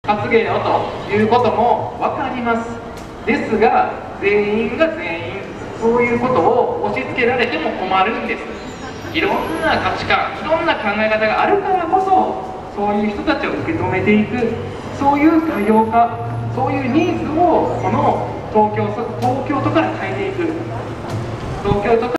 担げよということも分かります。ですが全員が全員そういうことを押し付けられても困るんです。いろんな価値観、いろんな考え方があるからこそ、そういう人たちを受け止めていく、そういう多様化、そういうニーズをこの東京都から変えていく。東京都